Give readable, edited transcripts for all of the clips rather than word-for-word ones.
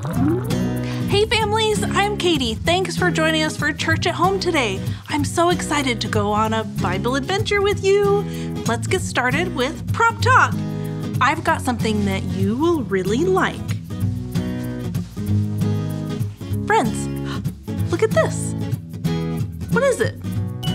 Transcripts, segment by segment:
Hey families, I'm Katie. Thanks for joining us for Church at Home today. I'm so excited to go on a Bible adventure with you. Let's get started with Prop Talk. I've got something that you will really like. Friends, look at this. What is it?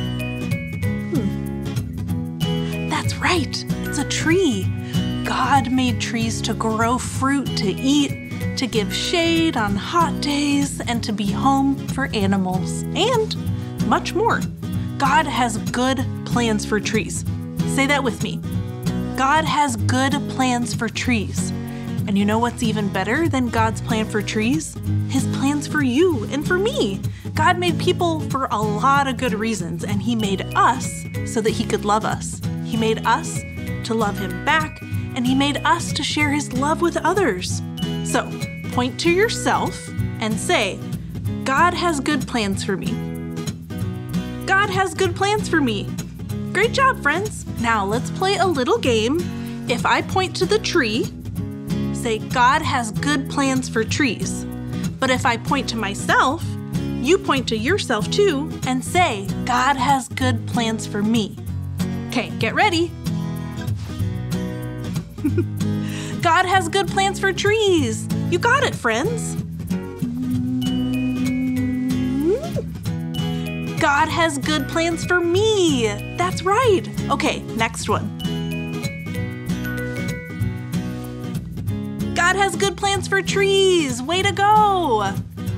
That's right, it's a tree. God made trees to grow fruit to eat, to give shade on hot days, and to be home for animals, and much more. God has good plans for trees. Say that with me. God has good plans for trees. And you know what's even better than God's plan for trees? His plans for you and for me. God made people for a lot of good reasons, and He made us so that He could love us. He made us to love Him back, and He made us to share His love with others. So, point to yourself and say, God has good plans for me. God has good plans for me. Great job, friends. Now let's play a little game. If I point to the tree, say, God has good plans for trees. But if I point to myself, you point to yourself too and say, God has good plans for me. Okay, get ready. God has good plans for trees. You got it, friends. God has good plans for me. That's right. Okay, next one. God has good plans for trees. Way to go.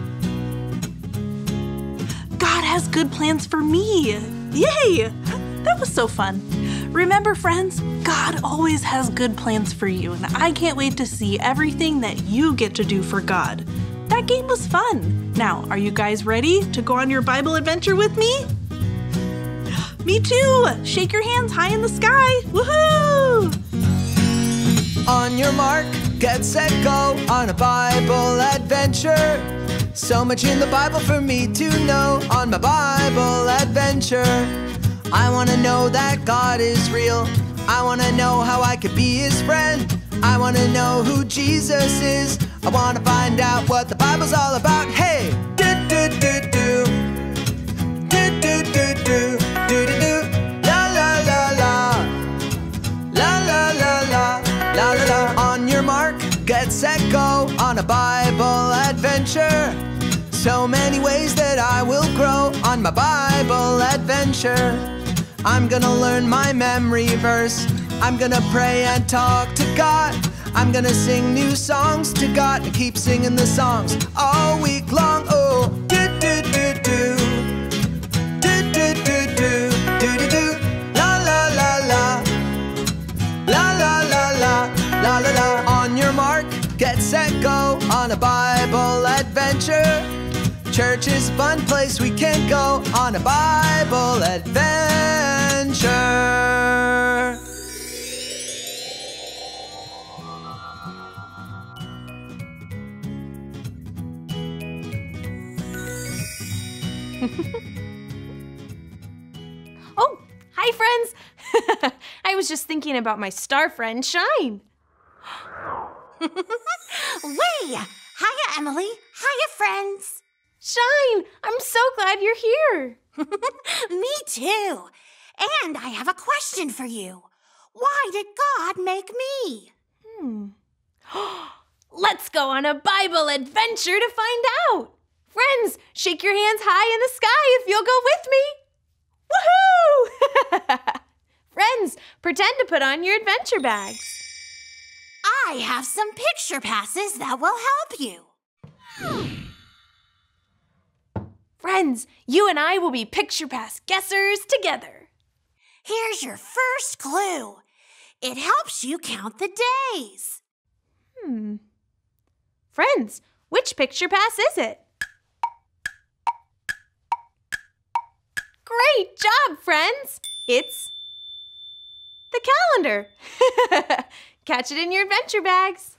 God has good plans for me. Yay! That was so fun. Remember, friends, God always has good plans for you, and I can't wait to see everything that you get to do for God. That game was fun. Now, are you guys ready to go on your Bible adventure with me? Me too! Shake your hands high in the sky. Woohoo! On your mark, get set, go on a Bible adventure. So much in the Bible for me to know on my Bible adventure. I want to know that God is real. I want to know how I could be His friend. I want to know who Jesus is. I want to find out what the Bible's all about. Hey! Do-do-do-do. Do-do-do-do. Do-do-do. La-la-la-la. La-la-la-la. La-la-la. On your mark, get set, go on a Bible adventure. So many ways that I will grow on my Bible adventure. I'm gonna learn my memory verse. I'm gonna pray and talk to God. I'm gonna sing new songs to God and keep singing the songs all week long. Oh, do-do-do-do. Do-do-do-do. Do-do-do. La-la-la-la. La-la-la-la. La-la-la. On your mark, get set, go on a Bible adventure. Church is a fun place we can go on a Bible adventure. Oh, hi friends. I was just thinking about my star friend, Shine. Way! Hiya, Emily. Hiya, friends. Shine, I'm so glad you're here. Me too. And I have a question for you. Why did God make me? Let's go on a Bible adventure to find out. Friends, shake your hands high in the sky if you'll go with me. Woohoo! Friends, pretend to put on your adventure bags. I have some picture passes that will help you. Friends, you and I will be picture pass guessers together. Here's your first clue. It helps you count the days. Friends, which picture pass is it? Great job, friends! It's the calendar. Catch it in your adventure bags.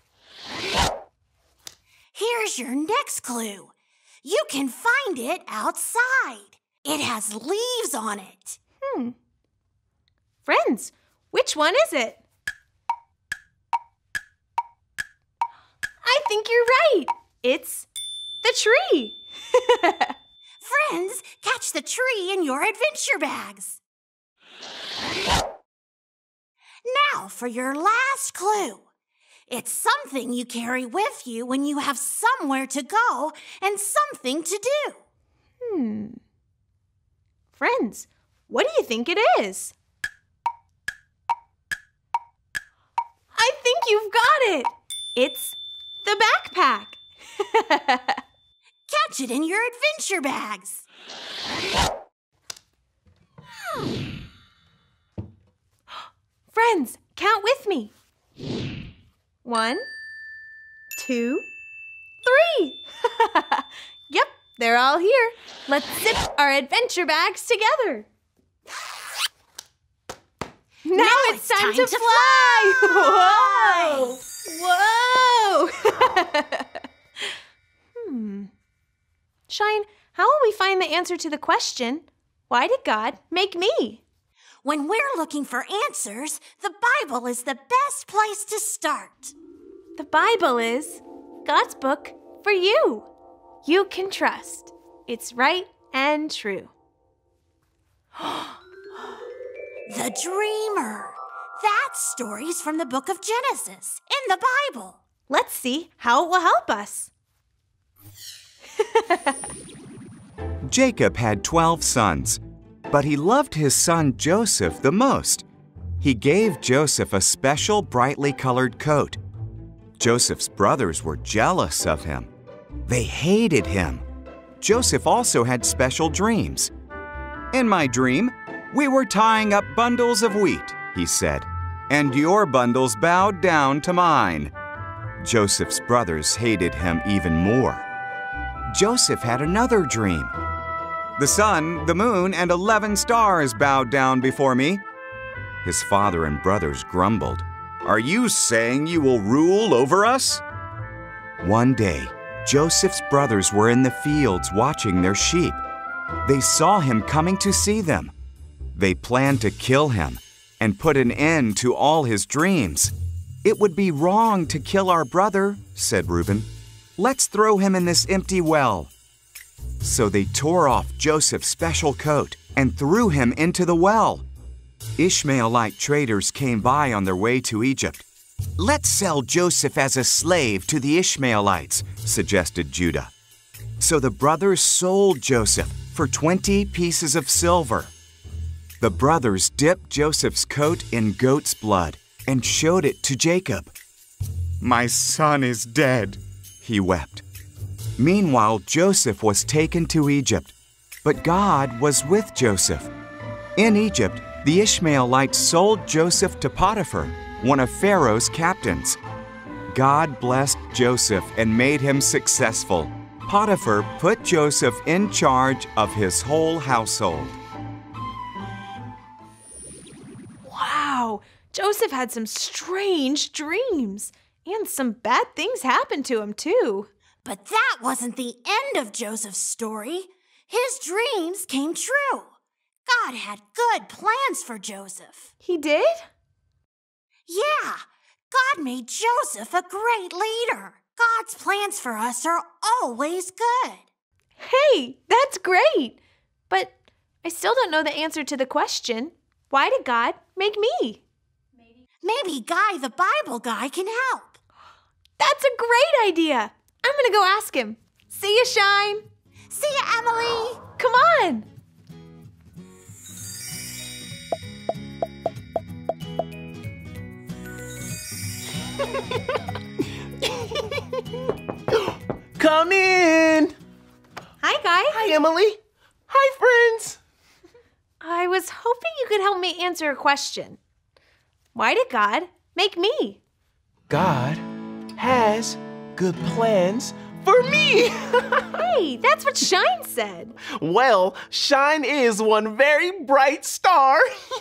Here's your next clue. You can find it outside. It has leaves on it. Friends, which one is it? I think you're right. it's the tree. Friends, catch the tree in your adventure bags. Now for your last clue. It's something you carry with you when you have somewhere to go and something to do. Friends, what do you think it is? I think you've got it. It's the backpack. Catch it in your adventure bags. Friends, count with me. 1, 2, 3. Yep, they're all here. Let's zip our adventure bags together. Now it's time to fly! Whoa! Whoa! Shine, how will we find the answer to the question, why did God make me? When we're looking for answers, the Bible is the best place to start. The Bible is God's book for you. You can trust. It's right and true. The Dreamer. That's stories from the book of Genesis in the Bible. Let's see how it will help us. Jacob had 12 sons, but he loved his son Joseph the most. He gave Joseph a special brightly colored coat. Joseph's brothers were jealous of him. They hated him. Joseph also had special dreams. In my dream, we were tying up bundles of wheat, he said, and your bundles bowed down to mine. Joseph's brothers hated him even more. Joseph had another dream. The sun, the moon, and 11 stars bowed down before me. His father and brothers grumbled. Are you saying you will rule over us? One day, Joseph's brothers were in the fields watching their sheep. They saw him coming to see them. They planned to kill him and put an end to all his dreams. It would be wrong to kill our brother, said Reuben. Let's throw him in this empty well. So they tore off Joseph's special coat and threw him into the well. Ishmaelite traders came by on their way to Egypt. Let's sell Joseph as a slave to the Ishmaelites, suggested Judah. So the brothers sold Joseph for 20 pieces of silver. The brothers dipped Joseph's coat in goat's blood and showed it to Jacob. My son is dead, he wept. Meanwhile, Joseph was taken to Egypt, but God was with Joseph. In Egypt, the Ishmaelites sold Joseph to Potiphar, one of Pharaoh's captains. God blessed Joseph and made him successful. Potiphar put Joseph in charge of his whole household. Wow, Joseph had some strange dreams, and some bad things happened to him too. But that wasn't the end of Joseph's story. His dreams came true. God had good plans for Joseph. He did? Yeah, God made Joseph a great leader. God's plans for us are always good. Hey, that's great. But I still don't know the answer to the question, why did God make me? Maybe Guy the Bible guy can help. That's a great idea. I'm gonna go ask him. See ya, Shine. See ya, Emily. Come on. Come in. Hi, Guy. Hi, Emily. Hi, friends. I was hoping you could help me answer a question. Why did God make me? God has good plans for me. Hey, that's what Shine said. Well, Shine is one very bright star.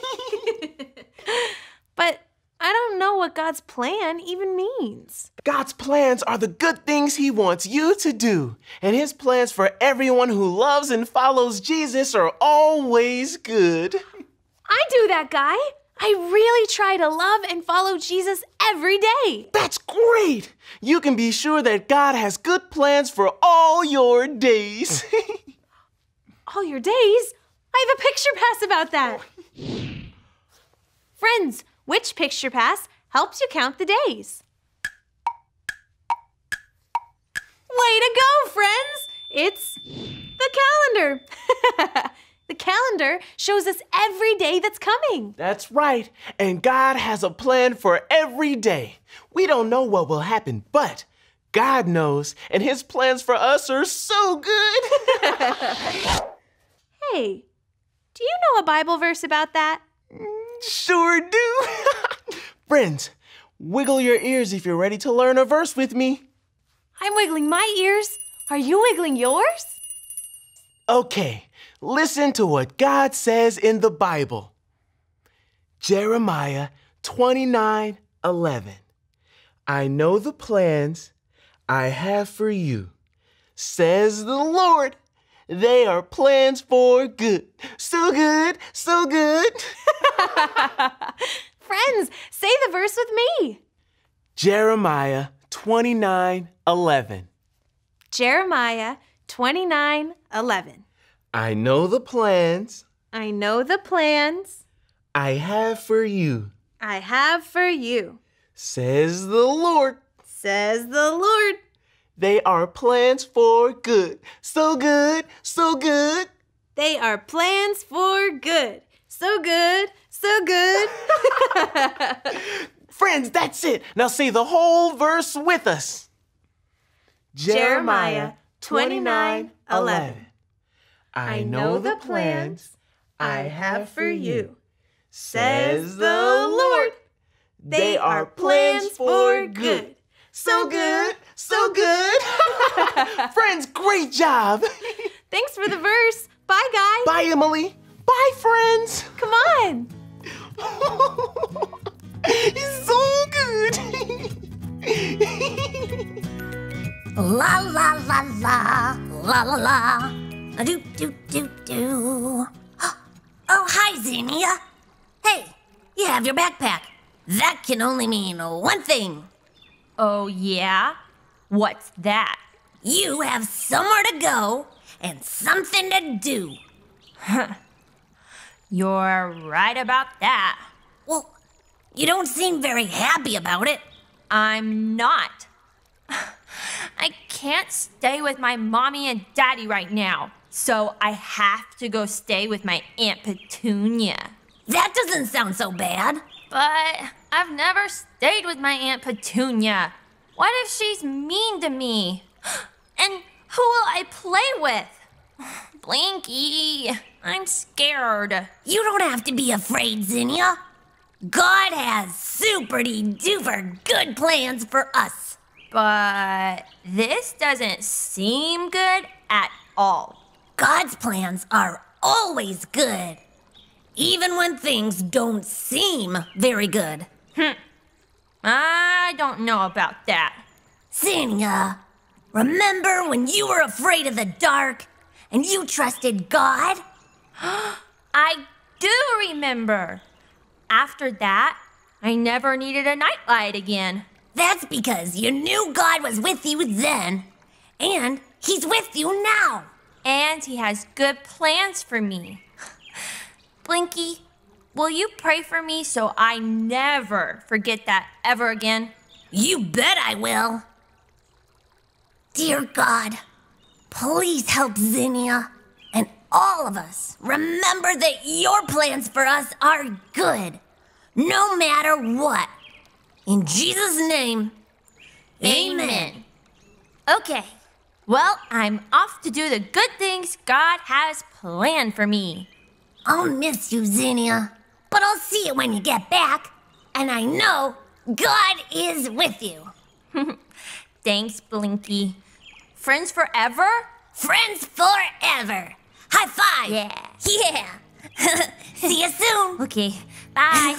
But I don't know what God's plan even means. God's plans are the good things He wants you to do. And His plans for everyone who loves and follows Jesus are always good. I do that, Guy. I really try to love and follow Jesus every day. That's great! You can be sure that God has good plans for all your days. All your days? I have a picture pass about that. Friends, which picture pass helps you count the days? Way to go, friends! It's the calendar. The calendar shows us every day that's coming. That's right. And God has a plan for every day. We don't know what will happen, but God knows, and His plans for us are so good. Hey, do you know a Bible verse about that? Sure do. Friends, wiggle your ears if you're ready to learn a verse with me. I'm wiggling my ears. Are you wiggling yours? Okay, listen to what God says in the Bible. Jeremiah 29:11. I know the plans I have for you, says the Lord. They are plans for good. So good, so good. Friends, say the verse with me. Jeremiah 29:11. Jeremiah 29:11. I know the plans I know the plans I have for you, I have for you, says the Lord. says the Lord. They are plans for good. So good, so good. They are plans for good. So good, so good. Friends, that's it. Now say the whole verse with us. Jeremiah 29:11. I know the plans I have for you, says the Lord. They are plans for good. So good, so good. Friends, great job. Thanks for the verse. Bye, guys. Bye, Emily. Bye, friends. Come on. It's so good. La la la la, la la la, do do do do. Oh, hi, Xenia. Hey, you have your backpack. That can only mean one thing. Oh, yeah? What's that? You have somewhere to go and something to do. You're right about that. Well, you don't seem very happy about it. I'm not. I can't stay with my mommy and daddy right now, so I have to go stay with my Aunt Petunia. That doesn't sound so bad. But I've never stayed with my Aunt Petunia. What if she's mean to me? And who will I play with? Blinky, I'm scared. You don't have to be afraid, Xenia. God has super-duper good plans for us. But this doesn't seem good at all. God's plans are always good, even when things don't seem very good. I don't know about that. Xenia, remember when you were afraid of the dark and you trusted God? I do remember. After that, I never needed a nightlight again. That's because you knew God was with you then, and He's with you now. And he has good plans for me. Blinky, will you pray for me so I never forget that ever again? You bet I will. Dear God, please help Xenia and all of us remember that your plans for us are good, no matter what. In Jesus' name, amen. Okay, well, I'm off to do the good things God has planned for me. I'll miss you, Xenia, but I'll see you when you get back, and I know God is with you. Thanks, Blinky. Friends forever? Friends forever. High five. Yeah. Yeah. See you soon. Okay, bye.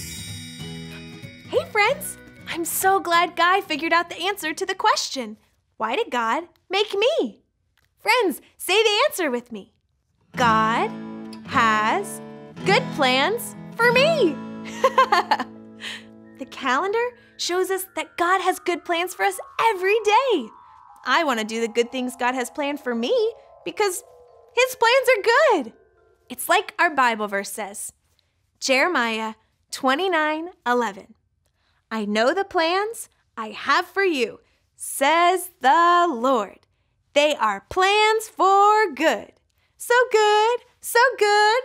Hey, friends! I'm so glad Guy figured out the answer to the question. Why did God make me? Friends, say the answer with me. God has good plans for me. The calendar shows us that God has good plans for us every day. I want to do the good things God has planned for me because His plans are good. It's like our Bible verse says, Jeremiah 29:11. I know the plans I have for you, says the Lord. They are plans for good. So good, so good.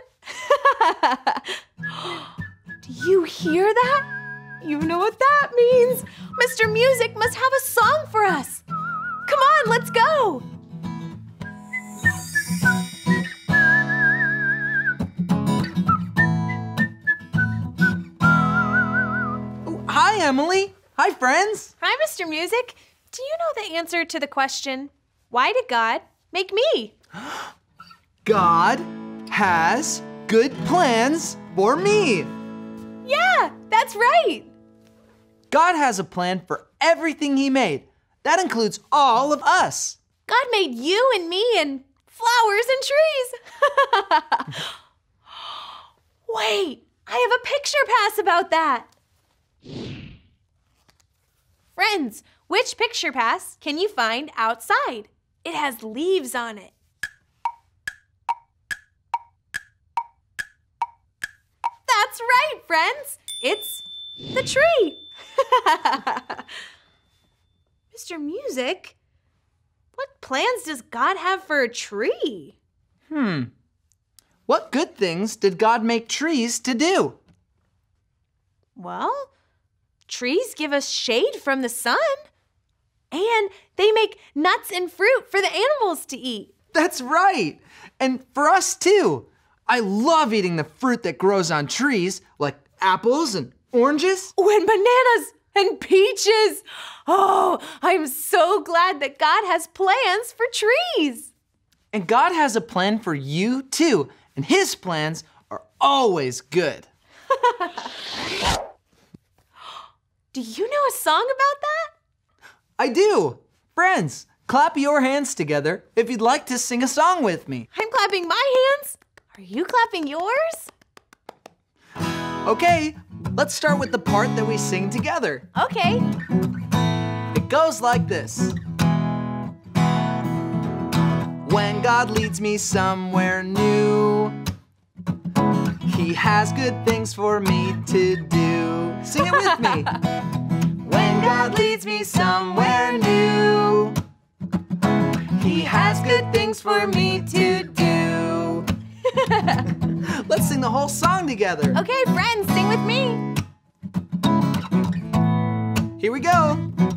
Do you hear that? You know what that means. Mr. Music must have a song for us. Come on, let's go. Oh, hi, Emily. Hi, friends. Hi, Mr. Music. Do you know the answer to the question, why did God make me? God has good plans for me. Yeah, that's right. God has a plan for everything He made. That includes all of us. God made you and me and flowers and trees. Wait, I have a picture pass about that. Friends, which picture pass can you find outside? It has leaves on it. That's right, friends. It's the tree. Mr. Music, what plans does God have for a tree? What good things did God make trees to do? Well, trees give us shade from the sun, and they make nuts and fruit for the animals to eat. That's right. And for us too. I love eating the fruit that grows on trees, like apples and oranges. Oh, and bananas and peaches. Oh, I'm so glad that God has plans for trees. And God has a plan for you too, and His plans are always good. Do you know a song about that? I do. Friends, clap your hands together if you'd like to sing a song with me. I'm clapping my hands. Are you clapping yours? Okay, let's start with the part that we sing together. Okay. It goes like this. When God leads me somewhere new, He has good things for me to do. Sing it with me. When God leads me somewhere new, He has good things for me to do. Let's sing the whole song together. Okay, friends, sing with me. Here we go.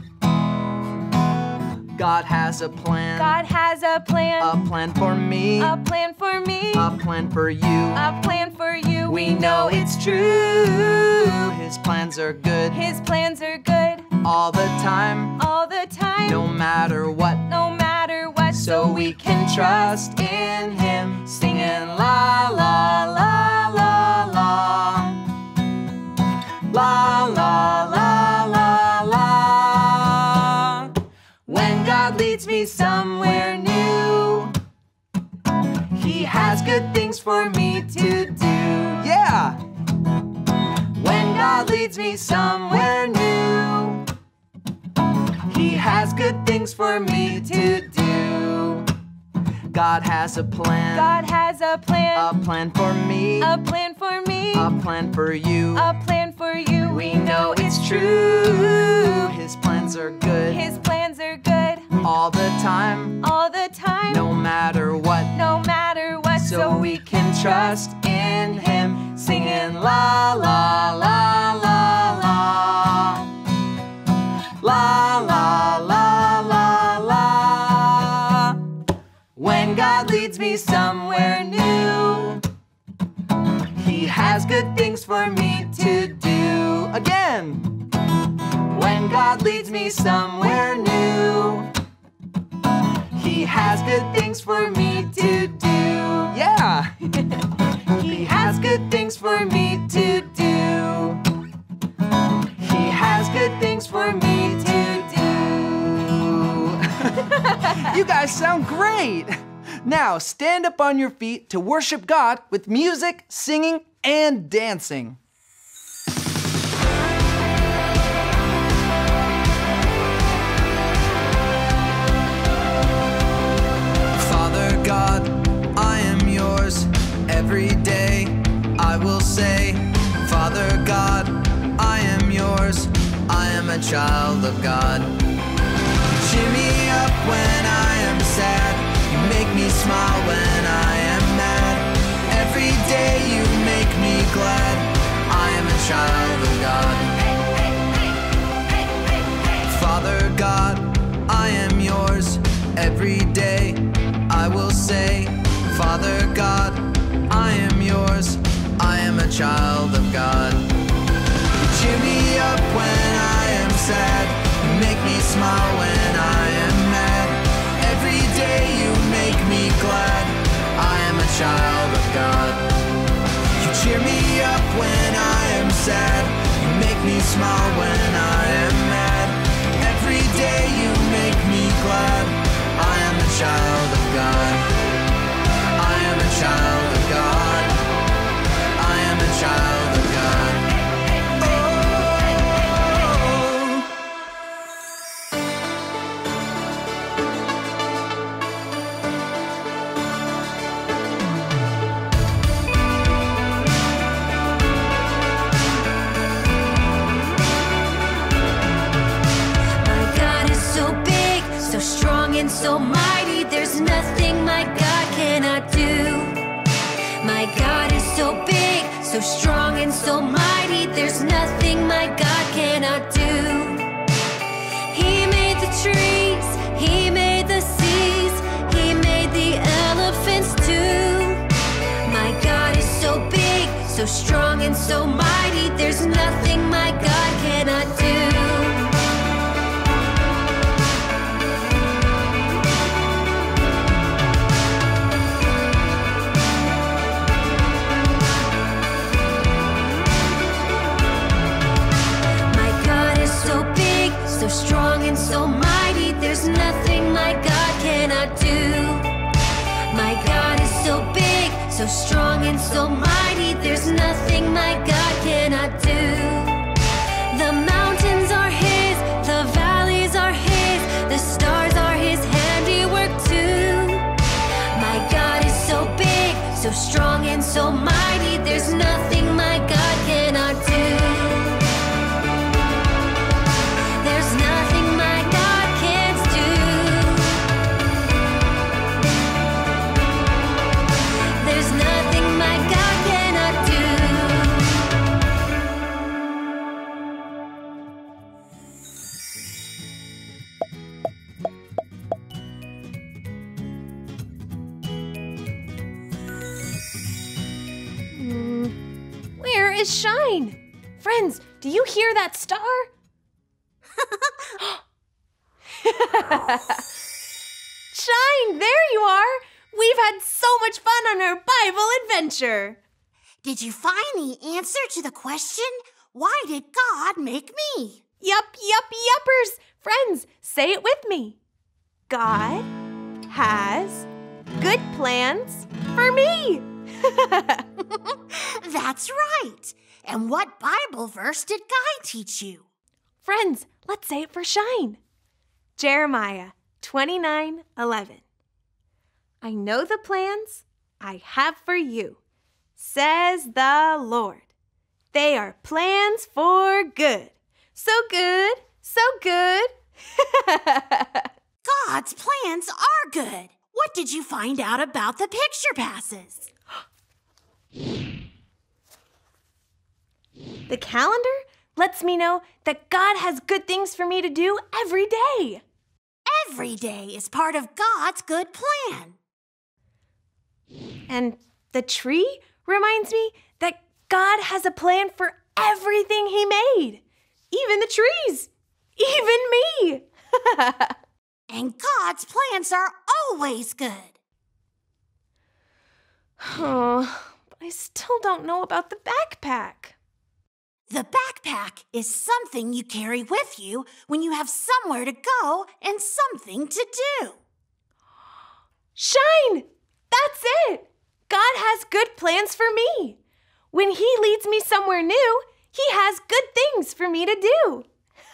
God has a plan. God has a plan. A plan for me. A plan for me. A plan for you. A plan for you. We know it's true. His plans are good. His plans are good. All the time. All the time. No matter what. No matter what. So we can trust in Him. Singing la la la la la. La la la la la. When God leads me somewhere new, He has good things for me to do. Yeah! When God leads me somewhere new, He has good things for me to do. God has a plan. God has a plan. A plan for me. A plan for me. A plan for you. A plan for you. We know it's true. His plans are good. His plans are good. All the time. All the time. No matter what. No matter what. So we can trust in Him. Singing la la la la la. La la la la la. When God leads me somewhere new, He has good things for me to do. Again. When God leads me somewhere new, He has good things for me to do. Yeah. He has good things for me to do. He has good things for me to do. You guys sound great! Now stand up on your feet to worship God with music, singing, and dancing. Father God, I am yours. Every day I will say, Father God, I am yours. I am a child of God. Cheer me up when I am sad. You make me smile when I am mad. Every day you make me glad. I am a child of God. Father God, I am yours. Every day I will say, Father God, I am yours. I am a child of God. You cheer me up when I am sad. You make me smile when I am mad. Every day you make me glad. I am a child of God. You cheer me up when I am sad. You make me smile when I am mad. Every day you make me glad. I am a child of God. I am a child of God. I am a child of God. And so mighty, there's nothing my God cannot do. My God is so big, so strong and so mighty, there's nothing my God cannot do. He made the trees, He made the seas, He made the elephants too. My God is so big, so strong and so mighty, there's nothing my God cannot do. So strong and so mighty, there's nothing my God cannot do. My God is so big, so strong and so mighty, there's nothing my God cannot do. The mountains are His, the valleys are His, the stars are His handiwork too. My God is so big, so strong and so mighty, there's nothing my God cannot do. Shine! Friends, do you hear that star? Shine, there you are! We've had so much fun on our Bible adventure! Did you find the answer to the question, why did God make me? Yuppers! Friends, say it with me. God has good plans for me! That's right. And what Bible verse did Guy teach you? Friends, let's say it for Shine. Jeremiah 29:11. I know the plans I have for you, says the Lord. They are plans for good. So good, so good. God's plans are good. What did you find out about the picture passes? The calendar lets me know that God has good things for me to do every day. Every day is part of God's good plan. And the tree reminds me that God has a plan for everything He made. Even the trees. Even me. And God's plans are always good. Oh, but I still don't know about the backpack. The backpack is something you carry with you when you have somewhere to go and something to do. Shine! That's it! God has good plans for me. When He leads me somewhere new, He has good things for me to do.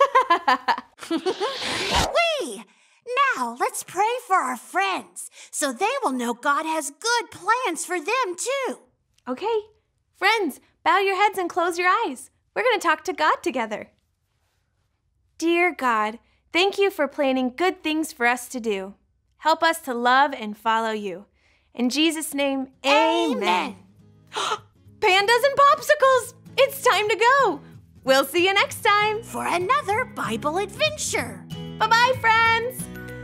Whee! Now let's pray for our friends so they will know God has good plans for them too. Okay, friends, bow your heads and close your eyes. We're going to talk to God together. Dear God, thank you for planning good things for us to do. Help us to love and follow you. In Jesus' name, amen. Pandas and popsicles, it's time to go. We'll see you next time For another Bible adventure. Bye-bye, friends.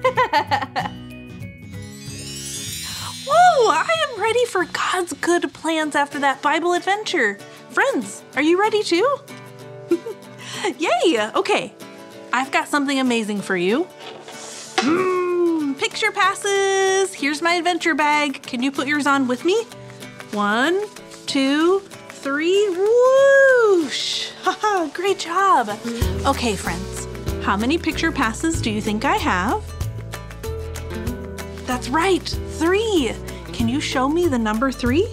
Whoa, I am ready for God's good plans after that Bible adventure. Friends, are you ready too? Yay! Okay, I've got something amazing for you. Picture passes! Here's my adventure bag. Can you put yours on with me? 1, 2, 3, whoosh! Haha, great job! Okay, friends, how many picture passes do you think I have? That's right, 3! Can you show me the number 3?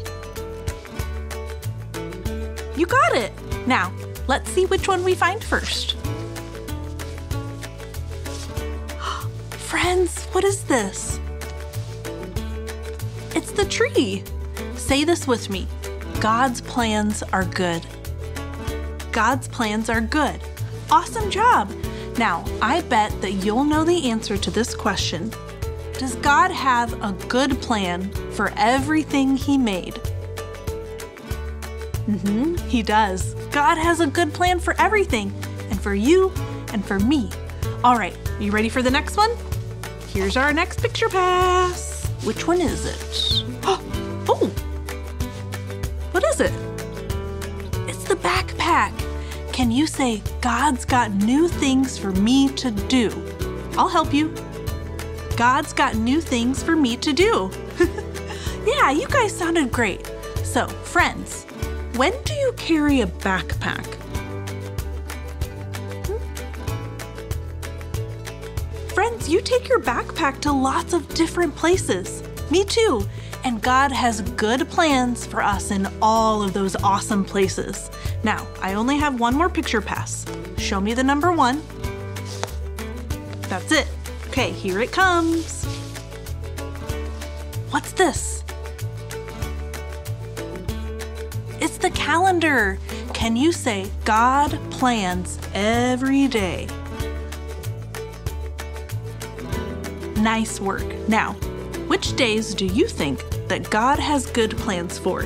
You got it! Now, let's see which one we find first. Friends, what is this? It's the tree. Say this with me. God's plans are good. God's plans are good. Awesome job. Now, I bet that you'll know the answer to this question. Does God have a good plan for everything He made? He does. God has a good plan for everything, and for you and for me. All right, you ready for the next one? Here's our next picture pass. Which one is it? Oh, what is it? It's the backpack. Can you say, God's got new things for me to do? I'll help you. God's got new things for me to do. Yeah, you guys sounded great. So, friends, when do you carry a backpack? Friends, you take your backpack to lots of different places. Me too. And God has good plans for us in all of those awesome places. Now, I only have one more picture pass. Show me the number 1. That's it. Okay, here it comes. What's this? It's the calendar. Can you say, God plans every day? Nice work. Now, which days do you think that God has good plans for?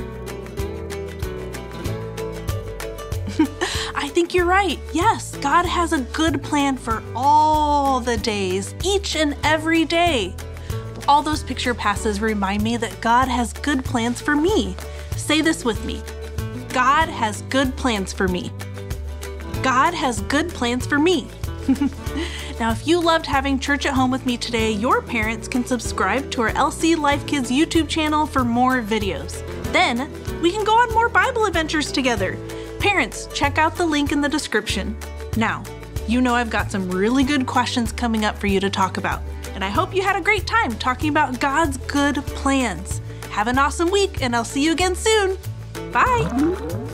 I think you're right. Yes, God has a good plan for all the days, each and every day. All those picture passes remind me that God has good plans for me. Say this with me. God has good plans for me. God has good plans for me. Now, if you loved having church at home with me today, your parents can subscribe to our LC Life Kids YouTube channel for more videos. Then, we can go on more Bible adventures together. Parents, check out the link in the description. Now, you know I've got some really good questions coming up for you to talk about, and I hope you had a great time talking about God's good plans. Have an awesome week, and I'll see you again soon. Bye!